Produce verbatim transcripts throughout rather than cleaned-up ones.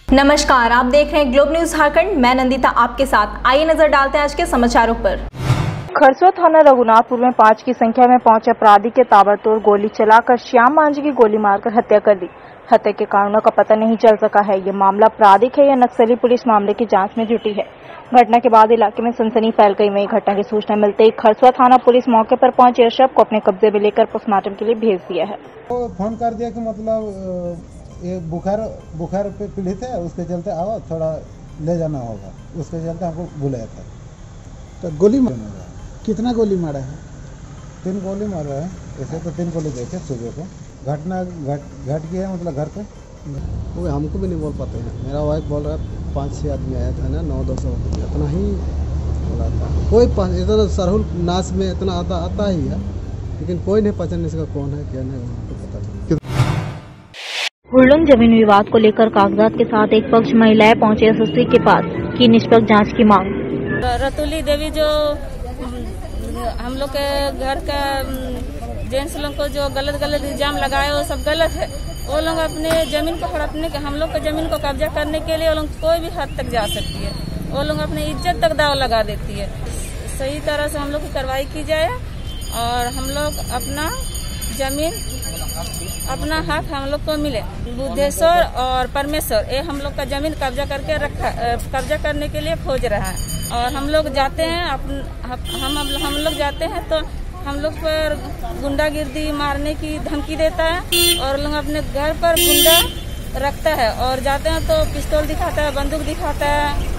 नमस्कार, आप देख रहे हैं ग्लोब न्यूज झारखंड। मैं नंदिता आपके साथ। आइए नजर डालते हैं आज के समाचारों पर। खरसों थाना रघुनाथपुर में पांच की संख्या में पहुंचे अपराधी के ताबड़तोड़ गोली चलाकर श्याम मांझी की गोली मारकर हत्या कर दी। हत्या के कारणों का पता नहीं चल सका है। ये मामला आपराधिक है या नक्सली। पुलिस मामले की जांच में जुटी है। घटना के बाद इलाके में सनसनी फैल गई। वहीं घटना की सूचना मिलते ही खरसों थाना पुलिस मौके पर पहुंची और शव को अपने कब्जे में लेकर पोस्टमार्टम के लिए भेज दिया है। तो फोन कर दिया कि मतलब ये बुखार बुखार पे पीड़ित है, उसके चलते आओ थोड़ा ले जाना होगा, उसके चलते हमको बुलाया था। तो गोली मारा कितना गोली मारा है? तीन गोली मारा है। ऐसे तो तीन गोली देखे सुबह को। घटना घट घट गया मतलब घर पे वो हमको भी नहीं बोल पाते हैं। मेरा वाइफ बोल रहा है पाँच छः आदमी आया था ना, नौ दो सौ इतना ही बोला था। कोई इतना सरहुल नाच में इतना आता आता ही है, लेकिन कोई नहीं पहचान इसका कौन है क्या नहीं, वहाँ पे पता नहीं। हुड़लुम जमीन विवाद को लेकर कागजात के साथ एक पक्ष महिलाएं पहुंचे एसएसपी के पास की निष्पक्ष जांच की मांग। रतुली देवी जो हम लोग के घर का जेंट्स लोग को जो गलत गलत इल्जाम लगाए वो सब गलत है। वो लोग अपने जमीन को हड़पने के हम लोग के जमीन को कब्जा करने के लिए वो लोग कोई भी हद तक जा सकती है। वो लोग अपनी इज्जत तक दाव लगा देती है। सही तरह से हम लोग की कार्रवाई की जाए और हम लोग अपना जमीन अपना हक हम लोग को मिले। बुद्धेश्वर और परमेश्वर ये हम लोग का जमीन कब्जा करके रखा कब्जा करने के लिए खोज रहा है। और हम लोग जाते हैं हम हम लोग जाते हैं तो हम लोग पर गुंडागिर्दी मारने की धमकी देता है और लोग अपने घर पर गुंडा रखता है और जाते हैं तो पिस्तौल दिखाता है, बंदूक दिखाता है।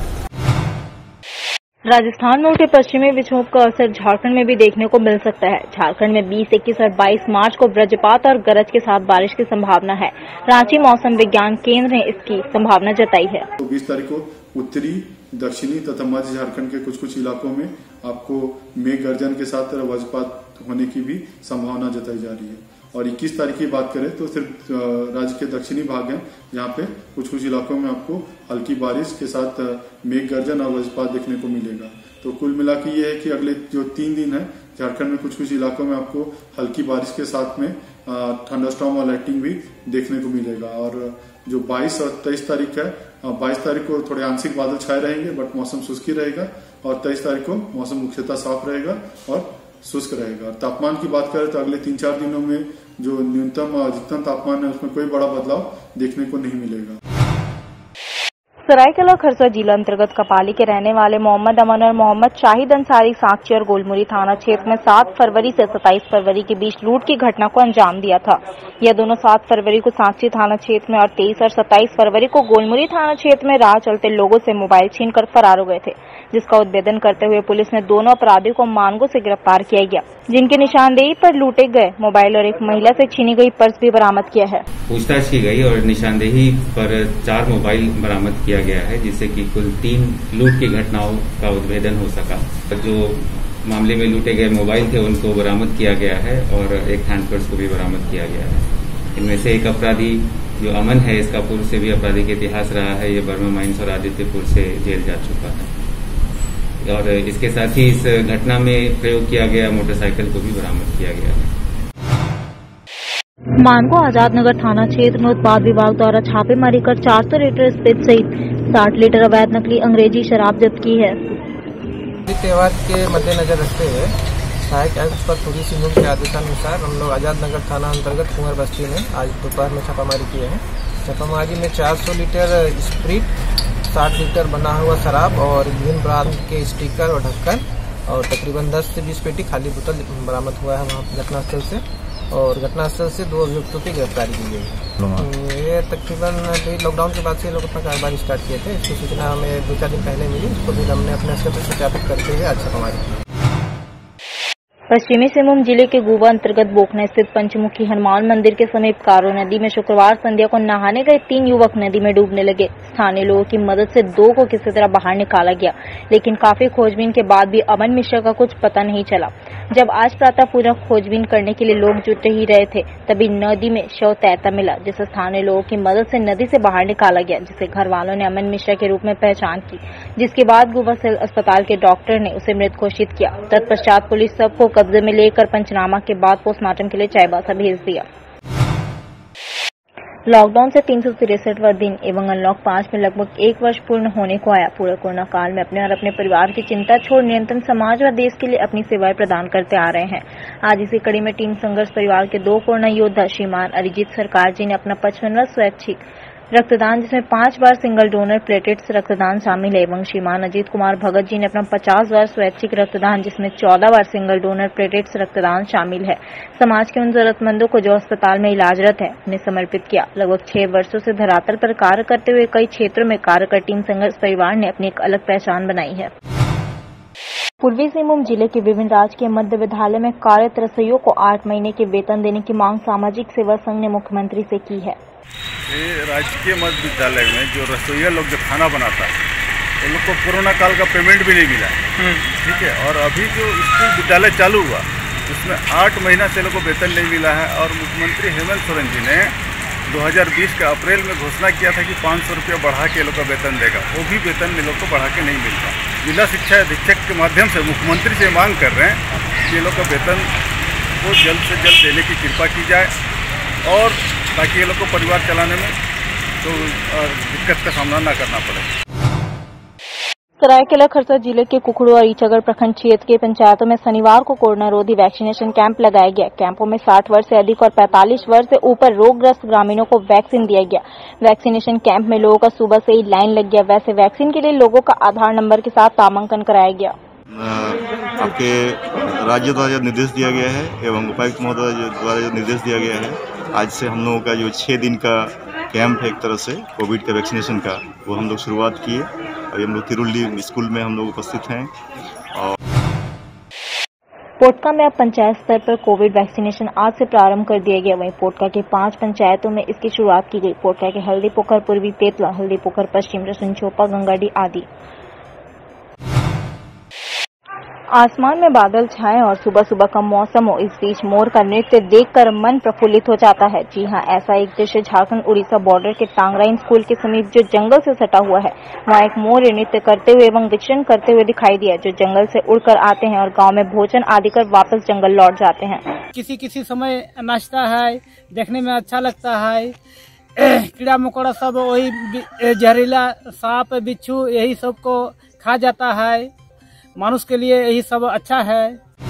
राजस्थान में उठे पश्चिमी विक्षोभ का असर झारखंड में भी देखने को मिल सकता है। झारखंड में बीस, इक्कीस और बाईस मार्च को वज्रपात और गरज के साथ बारिश की संभावना है। रांची मौसम विज्ञान केंद्र ने इसकी संभावना जताई है। तो बीस तारीख को उत्तरी, दक्षिणी तथा मध्य झारखंड के कुछ कुछ इलाकों में आपको मेघ गर्जन के साथ वज्रपात होने की भी संभावना जताई जा रही है। और इक्कीस तारीख की बात करें तो सिर्फ राज्य के दक्षिणी भाग है जहाँ पे कुछ कुछ इलाकों में आपको हल्की बारिश के साथ मेघ गर्जन और वज्रपात देखने को मिलेगा। तो कुल मिला के ये है कि अगले जो तीन दिन है झारखंड में कुछ कुछ इलाकों में आपको हल्की बारिश के साथ में थंडरस्टॉर्म और लाइटनिंग भी देखने को मिलेगा। और जो बाईस और तेईस तारीख है, बाईस तारीख को थोड़े आंशिक बादल छाए रहेंगे बट मौसम शुष्क रहेगा और तेईस तारीख को मौसम मुख्यतः साफ रहेगा और शुष्क रहेगा। तापमान की बात करें तो अगले तीन चार दिनों में जो न्यूनतम और अधिकतम तापमान है उसमें कोई बड़ा बदलाव देखने को नहीं मिलेगा। सरायकेला खरसों जिला अंतर्गत कपाली के रहने वाले मोहम्मद अमन और मोहम्मद शाहिद अंसारी साकची और गोलमुरी थाना क्षेत्र में सात फरवरी से सत्ताईस फरवरी के बीच लूट की घटना को अंजाम दिया था। यह दोनों सात फरवरी को साकची थाना क्षेत्र में और तेईस और सत्ताईस फरवरी को गोलमुरी थाना क्षेत्र में राह चलते लोगों से मोबाइल छीनकर फरार हो गए थे, जिसका उद्भेदन करते हुए पुलिस ने दोनों अपराधियों को मानगो से गिरफ्तार किया गया, जिनकी निशानदेही पर लूटे गए मोबाइल और एक महिला से छीनी गई पर्स भी बरामद किया है। पूछताछ की गई और निशानदेही पर चार मोबाइल बरामद किया गया है, जिससे कि कुल तीन लूट की घटनाओं का उद्भेदन हो सका। जो मामले में लूटे गए मोबाइल थे उनको बरामद किया गया है और एक हैंड पर्स को भी बरामद किया गया है। इनमें से एक अपराधी जो अमन है, इसका पूर्व से भी आपराधिक इतिहास रहा है। ये बर्मा माइंस और आदित्यपुर से जेल जा चुका है और इसके साथ ही इस घटना में प्रयोग किया गया मोटरसाइकिल को भी बरामद किया गया है। मानगो आजाद नगर थाना क्षेत्र में उत्पाद विभाग द्वारा छापेमारी कर चार सौ लीटर स्पिरिट सहित साठ लीटर अवैध नकली अंग्रेजी शराब जब्त की है। त्योहार के मद्देनजर रखते हुए सहायक आयुक्त पर पुलिस नियम के आदेशानुसार हम लोग आजाद नगर थाना अंतर्गत कुंवर बस्ती में आज दोपहर में छापामारी किए हैं। छापामारी में चार सौ लीटर स्प्रिट, साठ लीटर बना हुआ शराब और विभिन्न ब्रांड के स्टिकर और ढक्कन और तकरीबन दस से बीस पेटी खाली बोतल बरामद हुआ है वहाँ घटनास्थल से। और घटनास्थल से दो अभियुक्तों की गिरफ्तारी की गई। ये तकरीबन लॉकडाउन के बाद से लोग अपना कारोबार स्टार्ट किए थे। इसकी सूचना हमें दो चार दिन पहले मिली, उसको भी हमने अपने स्तर पर सत्यापित करते हुए आज छापामारी की। पश्चिमी सिंहभूम जिले के गुवा अंतर्गत बोखना स्थित पंचमुखी हनुमान मंदिर के समीप कारो नदी में शुक्रवार संध्या को नहाने गए तीन युवक नदी में डूबने लगे। स्थानीय लोगों की मदद से दो को किसी तरह बाहर निकाला गया, लेकिन काफी खोजबीन के बाद भी अमन मिश्रा का कुछ पता नहीं चला। जब आज प्रातः पूरा खोजबीन करने के लिए लोग जुट ही रहे थे, तभी नदी में शव तैरता मिला, जिसे स्थानीय लोगों की मदद से नदी से बाहर निकाला गया, जिसे घर वालों ने अमन मिश्रा के रूप में पहचान की, जिसके बाद गुवा सिविल अस्पताल के डॉक्टर ने उसे मृत घोषित किया। तत्पश्चात पुलिस सबको कब्जे में लेकर पंचनामा के बाद पोस्टमार्टम के लिए चाईबासा भेज दिया। लॉकडाउन से तीन सौ तिरसठवां दिन एवं अनलॉक पाँच में लगभग एक वर्ष पूर्ण होने को आया। पूरे कोरोना काल में अपने और अपने परिवार की चिंता छोड़ निरंतर समाज व देश के लिए अपनी सेवाएं प्रदान करते आ रहे हैं। आज इसी कड़ी में टीम संघर्ष परिवार के दो कोरोना योद्धा श्रीमान अरिजीत सरकार जी ने अपना पचपनवां स्वैच्छिक रक्तदान, जिसमें पांच बार सिंगल डोनर प्लेटेट्स रक्तदान शामिल है, एवं श्रीमान अजीत कुमार भगत जी ने अपना पचास बार स्वैच्छिक रक्तदान, जिसमें चौदह बार सिंगल डोनर प्लेटेट्स रक्तदान शामिल है, समाज के उन जरूरतमंदों को जो अस्पताल में इलाजरत है उन्हें समर्पित किया। लगभग छह वर्षों से धरातल पर कार्य करते हुए कई क्षेत्रों में कार्य कर टीम संघर्ष परिवार ने अपनी एक अलग पहचान बनाई है। पूर्वी सिंहभूम जिले के विभिन्न राजकीय मध्य विद्यालय में कार्यरत रसोइयों को आठ महीने के वेतन देने की मांग सामाजिक सेवा संघ ने मुख्यमंत्री से की है। राजकीय मध्य विद्यालय में जो रसोइया लोग जो खाना बनाता है उन लोग को कोरोना काल का पेमेंट भी नहीं मिला, ठीक है। और अभी जो स्कूल विद्यालय चालू हुआ उसमें आठ महीना से लोग को वेतन नहीं मिला है। और मुख्यमंत्री हेमंत सोरेन जी ने दो हज़ार बीस के अप्रैल में घोषणा किया था कि पाँच सौ रुपया बढ़ा के लोग का वेतन देगा, वो भी वेतन इन लोग को बढ़ा के नहीं मिलता। जिला शिक्षा अधीक्षक के माध्यम से मुख्यमंत्री से मांग कर रहे हैं कि ये लोग का वेतन को जल्द से जल्द देने की कृपा की जाए, और ताकि ये लोग को परिवार चलाने में तो दिक्कत का सामना न करना पड़े। सरायकेला खरसा जिले के कुकड़ू और ईचागढ़ प्रखंड क्षेत्र के पंचायतों में शनिवार को कोरोना रोधी वैक्सीनेशन कैंप लगाया गया। कैंपों में साठ वर्ष से अधिक और पैंतालीस वर्ष से ऊपर रोगग्रस्त ग्रामीणों को वैक्सीन दिया गया। वैक्सीनेशन कैंप में लोगों का सुबह से ही लाइन लग गया। वैसे वैक्सीन के लिए लोगों का आधार नंबर के साथ नामांकन कराया गया। आपके राज्य द्वारा जो निर्देश दिया गया है एवं उपायुक्त महोदय द्वारा जो निर्देश दिया गया है, आज से हम लोगों का जो छः दिन का कैंप है एक तरह से कोविड के वैक्सीनेशन का, वो हम लोग शुरुआत किए और हम लोग तिरुल्ली स्कूल में हम लोग उपस्थित हैं। और पोटका में अब पंचायत स्तर पर कोविड वैक्सीनेशन आज से प्रारंभ कर दिया गया। वहीं पोटका के पांच पंचायतों में इसकी शुरुआत की गई। पोटका के हल्दी पोखर, पूर्वी तेतला, हल्दी पोखर पश्चिम, रसुनचोपा, गंगाडी आदि। आसमान में बादल छाए और सुबह सुबह का मौसम हो, इस बीच मोर का नृत्य देखकर मन प्रफुल्लित हो जाता है। जी हां, ऐसा एक दृश्य झारखंड उड़ीसा बॉर्डर के टांगराइन स्कूल के समीप जो जंगल से सटा हुआ है, वहां एक मोर नृत्य करते हुए एवं विचरण करते हुए दिखाई दिया, जो जंगल से उड़कर आते हैं और गांव में भोजन आदि कर वापस जंगल लौट जाते हैं। किसी किसी समय नाचता है, देखने में अच्छा लगता है। कीड़ा मकोड़ा सब वही जहरीला सांप बिच्छू यही सब को खा जाता है। मानुष के लिए यही सब अच्छा है।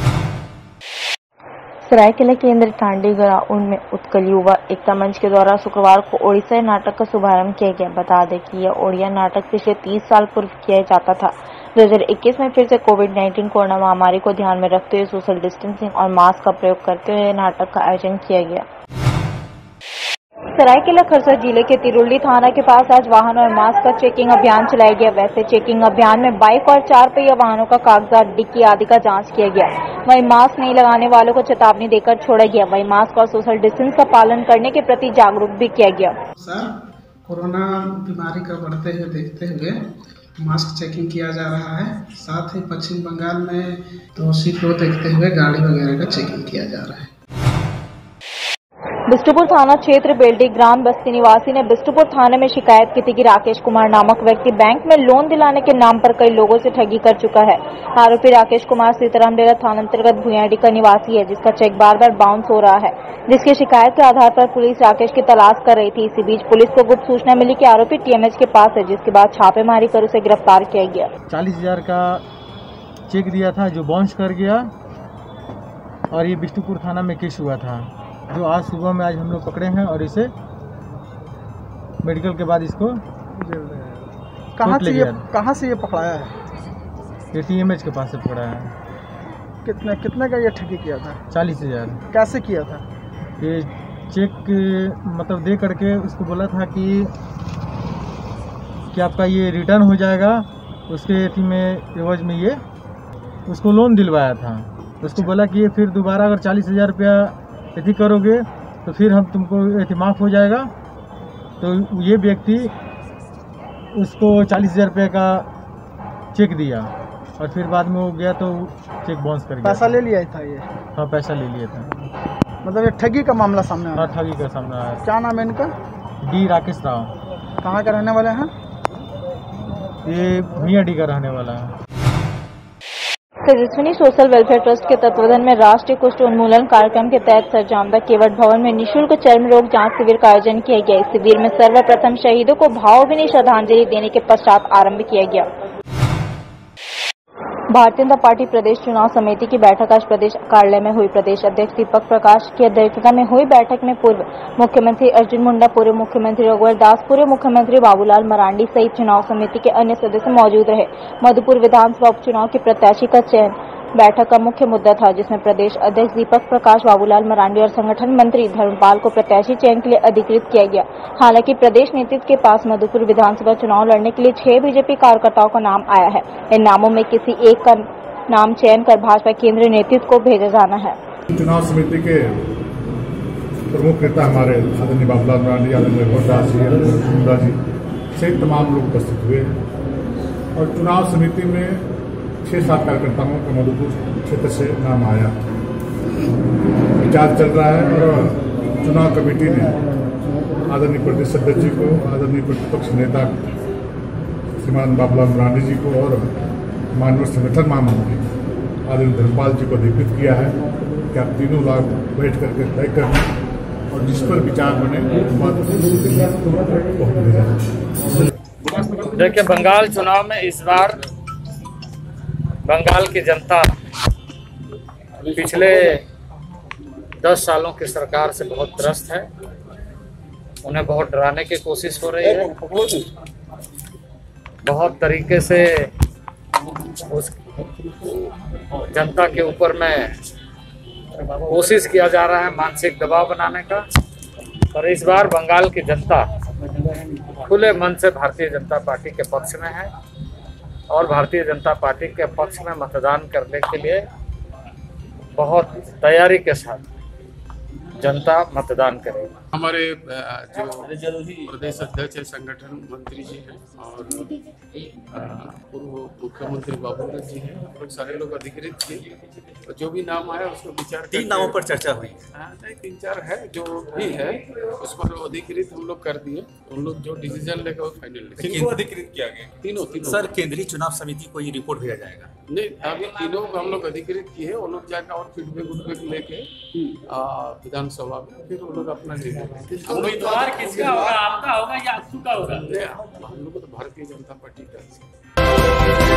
सरायकेला केंद्र टांडीगरा उनमें उत्कल युवा एकता मंच के द्वारा शुक्रवार को ओडिया नाटक का शुभारंभ किया गया। बता दें कि यह ओडिया नाटक पिछले तीस साल पूर्व किया जाता था। दो हज़ार इक्कीस में फिर से कोविड उन्नीस कोरोना महामारी को ध्यान में रखते हुए सोशल डिस्टेंसिंग और मास्क का प्रयोग करते हुए नाटक का आयोजन किया गया। सरायकेला खरसा जिले के तिरुल्ली थाना के पास आज वाहनों और मास्क का चेकिंग अभियान चलाया गया। वैसे चेकिंग अभियान में बाइक और चार पहिया वाहनों का कागजात, डिक्की आदि का जांच किया गया। वहीं मास्क नहीं लगाने वालों को चेतावनी देकर छोड़ा गया। वहीं मास्क और सोशल डिस्टेंस का पालन करने के प्रति जागरूक भी किया गया। सर, कोरोना बीमारी का बढ़ते हुए देखते हुए मास्क चेकिंग किया जा रहा है। साथ ही पश्चिम बंगाल में तो सीट को देखते हुए गाड़ी वगैरह का चेकिंग किया जा रहा है। बिष्टुपुर थाना क्षेत्र बेल्डी ग्राम बस्ती निवासी ने बिष्टुपुर थाने में शिकायत की थी कि राकेश कुमार नामक व्यक्ति बैंक में लोन दिलाने के नाम पर कई लोगों से ठगी कर चुका है। आरोपी राकेश कुमार सीताराम डेरा थाना अंतर्गत भुयाडी का निवासी है, जिसका चेक बार बार बाउंस हो रहा है, जिसकी शिकायत के आधार पर पुलिस राकेश की तलाश कर रही थी। इसी बीच पुलिस को गुप्त सूचना मिली कि आरोपी टीएमएच के पास है, जिसके बाद छापेमारी कर उसे गिरफ्तार किया गया। चालीस हजार का चेक दिया था जो बाउंस कर गया, और ये बिष्टुपुर थाना में केस हुआ था, जो आज सुबह में आज हम लोग पकड़े हैं और इसे मेडिकल के बाद इसको कहाँ से ये कहाँ से ये पकड़ाया है? ये टीएमएच के पास से पकड़ा है। कितने कितने का ये ठगी किया था? चालीस हजार। कैसे किया था? ये चेक मतलब दे करके उसको बोला था कि कि आपका ये रिटर्न हो जाएगा, उसके एथी में एवज में ये उसको लोन दिलवाया था। उसको बोला कि ये फिर दोबारा अगर चालीस हजार रुपया यदि करोगे तो फिर हम तुमको यदि माफ़ हो जाएगा। तो ये व्यक्ति उसको चालीस हजार रुपये का चेक दिया और फिर बाद में वो गया तो चेक बाउंस कर गया। पैसा ले लिया था ये? हाँ, पैसा ले लिया था। मतलब ये ठगी का मामला सामने आया? हाँ, ठगी का सामने आया। क्या नाम है इनका? डी राकेश राव। कहाँ के रहने वाले हैं? ये भुयाडी का रहने वाला है। तेजस्विनी सोशल वेलफेयर ट्रस्ट के तत्वावधान में राष्ट्रीय कुष्ठ उन्मूलन कार्यक्रम के तहत सरजामदा केवट भवन में निःशुल्क चर्म रोग जांच शिविर का आयोजन किया गया। इस शिविर में सर्वप्रथम शहीदों को भावभीनी श्रद्धांजलि देने के पश्चात आरंभ किया गया। भारतीय जनता पार्टी प्रदेश चुनाव समिति की बैठक आज प्रदेश कार्यालय में हुई। प्रदेश अध्यक्ष दीपक प्रकाश की अध्यक्षता में हुई बैठक में पूर्व मुख्यमंत्री अर्जुन मुंडा, पूर्व मुख्यमंत्री रघुवर दास, पूर्व मुख्यमंत्री बाबूलाल मरांडी सहित चुनाव समिति के अन्य सदस्य मौजूद रहे। मधुपुर विधानसभा उपचुनाव के प्रत्याशी का चयन बैठक का मुख्य मुद्दा था, जिसमें प्रदेश अध्यक्ष दीपक प्रकाश, बाबूलाल मरांडी और संगठन मंत्री धर्मपाल को प्रत्याशी चयन के लिए अधिकृत किया गया। हालांकि प्रदेश नेतृत्व के पास मधुपुर विधानसभा चुनाव लड़ने के लिए छह बीजेपी कार्यकर्ताओं का नाम आया है। इन नामों में किसी एक का नाम चयन कर भाजपा केंद्रीय नेतृत्व को भेजा जाना है। चुनाव समिति के प्रमुख नेता हमारे आदरणीय बाबूलाल मरांडी, आदरणीय रघुवर दास जी, आदरणीय मुंडा जी सहित तमाम लोग उपस्थित हुए और चुनाव समिति में छह सात कार्यकर्ताओं का मधुपुर क्षेत्र से नाम आया। विचार चल रहा है और चुनाव कमेटी ने आदरणीय प्रदेश अध्यक्ष जी को, आदरणीय प्रतिपक्ष नेता श्रीमान बाबूलाल मरांडी जी को और माननीय संगठन महामंत्री आदरणीय धर्मपाल जी को अधिकृत किया है कि आप तीनों लोग बैठ करके तय करें और जिस पर विचार बने देखिए, बंगाल चुनाव में इस बार बंगाल की जनता पिछले दस सालों की सरकार से बहुत त्रस्त है। उन्हें बहुत डराने की कोशिश हो रही है, बहुत तरीके से उस जनता के ऊपर में कोशिश किया जा रहा है मानसिक दबाव बनाने का। पर इस बार बंगाल की जनता खुले मन से भारतीय जनता पार्टी के पक्ष में है और भारतीय जनता पार्टी के पक्ष में मतदान करने के लिए बहुत तैयारी के साथ जनता मतदान करेगी। हमारे जो प्रदेश अध्यक्ष है, संगठन मंत्री जी हैं और पूर्व मुख्यमंत्री बाबूलाल जी हैं, हम लोग सारे लोग अधिकृत किए और जो भी नाम आया उसको विचार तीन नामों पर चर्चा हुई। नहीं, तीन चार है जो भी है उस पर अधिकृत हम लोग कर दिए। उन लोग जो डिसीजन लेगा वो फाइनल लेगा। किनको अधिकृत किया गया? तीनों तीनों सर, केंद्रीय चुनाव समिति को ये रिपोर्ट भेजा जाएगा? नहीं, अभी तीनों को हम लोग अधिकृत किए। वो लोग जाकर और फीडबैक उडबैक लेके विधानसभा में फिर वो लोग अपना उम्मीदवार किसका होगा? आपका होगा या अक्सू का होगा? हम लोग तो भारतीय जनता पार्टी का